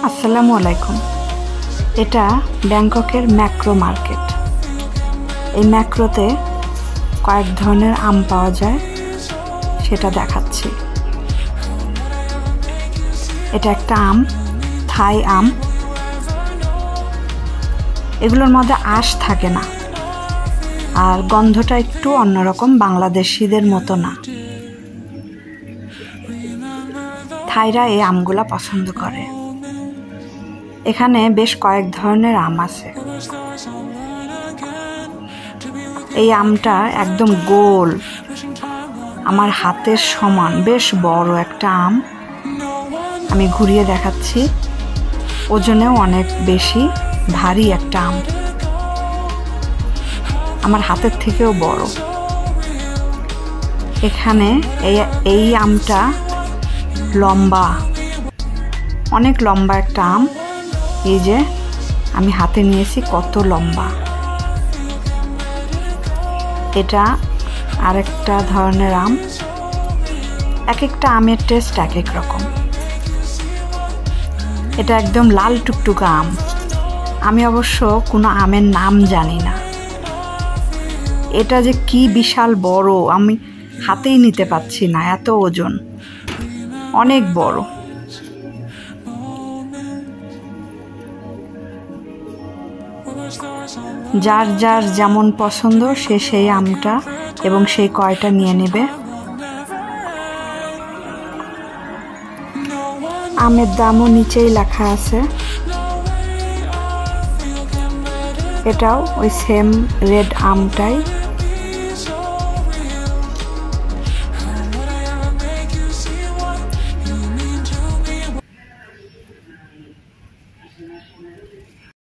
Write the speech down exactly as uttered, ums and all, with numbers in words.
আসসালামু আলাইকুম। এটা ব্যাংককের ম্যাক্রো মার্কেট। এই ম্যাক্রোতে কয়েক ধরনের আম পাওয়া যায়, সেটা দেখাচ্ছি। এটা একটা আম, থাই আম। এগুলোর মধ্যে আঁশ থাকে না, আর গন্ধটা একটু অন্যরকম, বাংলাদেশিদের মতো না। থাইরা এই আমগুলা পছন্দ করে। এখানে বেশ কয়েক ধরনের আম আছে। এই আমটা একদম গোল, আমার হাতের সমান, বেশ বড় একটা আম। আমি ঘুরিয়ে দেখাচ্ছি। ওজনেও অনেক বেশি, ভারী একটা আম, আমার হাতের থেকেও বড়। এখানে এই এই আমটা লম্বা, অনেক লম্বা একটা আম। এই যে আমি হাতে নিয়েছি, কত লম্বা। এটা আরেকটা ধরনের আম। এক একটা আমের টেস্ট এক এক রকম। এটা একদম লাল টুকটুকা আম। আমি অবশ্য কোনো আমের নাম জানি না। এটা যে কি বিশাল বড়, আমি হাতেই নিতে পারছি না, এত ওজন, অনেক বড়। যার যার যেমন পছন্দ সে সেই আমটা এবং সেই কয়টা নিয়ে নেবে। আমের দামও নিচেই লেখা আছে। এটাও ওই সেম রেড আমটাই।